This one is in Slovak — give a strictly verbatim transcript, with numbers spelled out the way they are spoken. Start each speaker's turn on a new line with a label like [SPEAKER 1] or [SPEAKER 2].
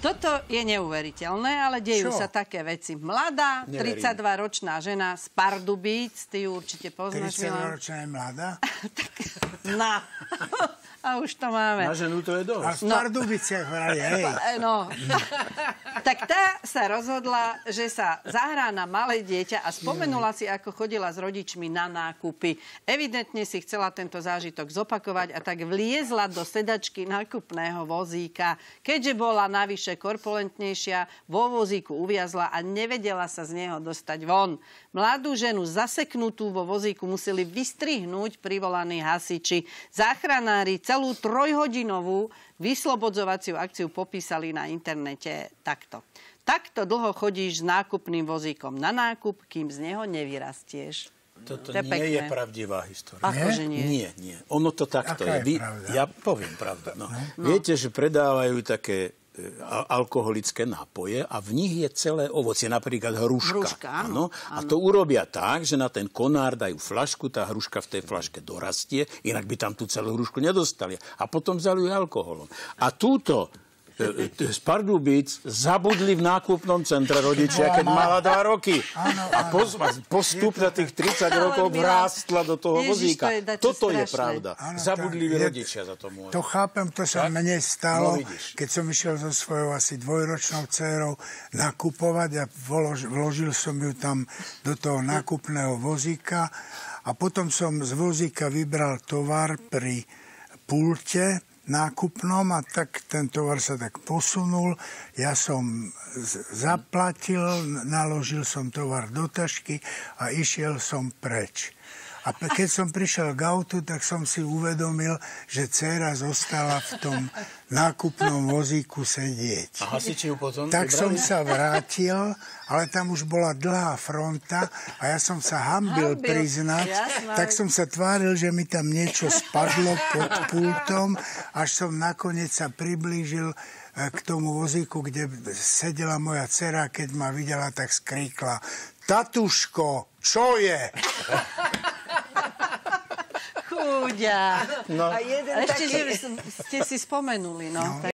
[SPEAKER 1] Toto je neuveriteľné, ale dejú
[SPEAKER 2] Čo?
[SPEAKER 1] sa také veci. Mladá,
[SPEAKER 3] Neverím.
[SPEAKER 1] tridsaťdvaročná žena z Pardubíc, ty ju určite poznáš, Milan.
[SPEAKER 2] tridsaťdvaročná je mladá?
[SPEAKER 1] Na. A už to máme.
[SPEAKER 3] Na ženu to je dosť.
[SPEAKER 2] A v Pardubiciach vraj, hej.
[SPEAKER 1] No. Tak tá sa rozhodla, že sa zahrá na malé dieťa a spomenula si, ako chodila s rodičmi na nákupy. Evidentne si chcela tento zážitok zopakovať a tak vliezla do sedačky nákupného vozíka. Keďže bola navyše korpulentnejšia, vo vozíku uviazla a nevedela sa z neho dostať von. Mladú ženu zaseknutú vo vozíku museli vystrihnúť privolaní hasiči. Záchranári celú trojhodinovú vyslobodzovaciu akciu popísali na internete takto. Takto dlho chodíš s nákupným vozíkom na nákup, kým z neho nevyrastieš.
[SPEAKER 3] Toto
[SPEAKER 1] To je
[SPEAKER 3] nie
[SPEAKER 1] pekné.
[SPEAKER 3] je pravdivá história.
[SPEAKER 1] Akože nie?
[SPEAKER 3] Nie, nie. Ono to takto
[SPEAKER 2] Aká
[SPEAKER 3] je.
[SPEAKER 2] je
[SPEAKER 3] Vy,
[SPEAKER 2] pravda?
[SPEAKER 3] ja poviem pravdu. No. No. Viete, že predávajú také e, al- alkoholické nápoje a v nich je celé ovocie, napríklad hruška.
[SPEAKER 1] Hruška, áno,
[SPEAKER 3] A to urobia tak, že na ten konár dajú flašku, tá hruška v tej flaške dorastie, inak by tam tú celú hrušku nedostali. A potom zalujú alkoholom. A túto e, e, z Pardubíc zabudli v nákupnom centre rodičia, keď mala dva roky.
[SPEAKER 2] Áno,
[SPEAKER 3] A pos- postupne tých tridsať rokov
[SPEAKER 1] Ale Milan,
[SPEAKER 3] vrástla do toho
[SPEAKER 1] Ježiš,
[SPEAKER 3] vozíka.
[SPEAKER 1] to je dačo
[SPEAKER 3] Toto je
[SPEAKER 1] strašné.
[SPEAKER 3] pravda.
[SPEAKER 2] Áno,
[SPEAKER 3] Zabudliví
[SPEAKER 2] to je-
[SPEAKER 3] rodičia za to môžu.
[SPEAKER 2] To chápem, to sa
[SPEAKER 3] Tak?
[SPEAKER 2] mne stalo,
[SPEAKER 3] No, vidíš.
[SPEAKER 2] keď som išiel so svojou asi dvojročnou dcérou nakupovať a vlož, vložil som ju tam do toho nákupného vozíka a potom som z vozíka vybral tovar pri pulte nákupnom a tak ten tovar sa tak posunul. Ja som z- zaplatil, naložil som tovar do tašky a išiel som preč. A pe- keď som prišiel k autu, tak som si uvedomil, že dcéra zostala v tom nákupnom vozíku sedieť.
[SPEAKER 3] A hasiči ju potom
[SPEAKER 2] Tak som
[SPEAKER 3] vybrali?
[SPEAKER 2] sa vrátil, ale tam už bola dlhá fronta a ja som sa hambil
[SPEAKER 1] Hambil,
[SPEAKER 2] priznať,
[SPEAKER 1] jasné.
[SPEAKER 2] tak som sa tváril, že mi tam niečo spadlo pod pultom, až som nakoniec sa priblížil e, k tomu vozíku, kde sedela moja dcera, keď ma videla, tak skríkla: Tatuško, čo je?
[SPEAKER 1] Chúďa.
[SPEAKER 3] No.
[SPEAKER 1] A ešte, že ste si spomenuli, no.